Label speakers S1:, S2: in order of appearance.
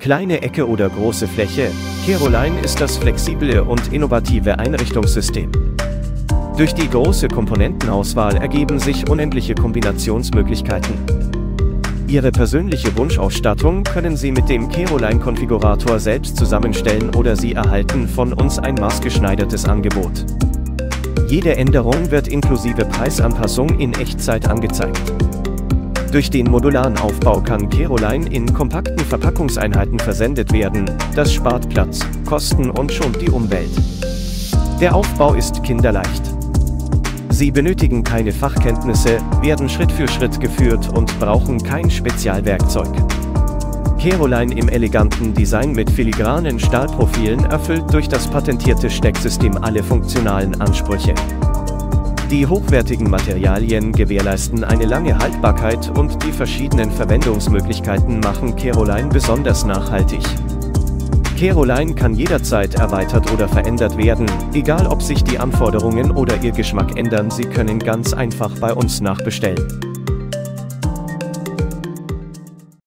S1: Kleine Ecke oder große Fläche, Caroline ist das flexible und innovative Einrichtungssystem. Durch die große Komponentenauswahl ergeben sich unendliche Kombinationsmöglichkeiten. Ihre persönliche Wunschausstattung können Sie mit dem Caroline-Konfigurator selbst zusammenstellen oder Sie erhalten von uns ein maßgeschneidertes Angebot. Jede Änderung wird inklusive Preisanpassung in Echtzeit angezeigt. Durch den modularen Aufbau kann Caroline in kompakten Verpackungseinheiten versendet werden. Das spart Platz, Kosten und schont die Umwelt. Der Aufbau ist kinderleicht. Sie benötigen keine Fachkenntnisse, werden Schritt für Schritt geführt und brauchen kein Spezialwerkzeug. Caroline im eleganten Design mit filigranen Stahlprofilen erfüllt durch das patentierte Stecksystem alle funktionalen Ansprüche. Die hochwertigen Materialien gewährleisten eine lange Haltbarkeit und die verschiedenen Verwendungsmöglichkeiten machen Caroline besonders nachhaltig. Caroline kann jederzeit erweitert oder verändert werden, egal ob sich die Anforderungen oder Ihr Geschmack ändern, Sie können ganz einfach bei uns nachbestellen.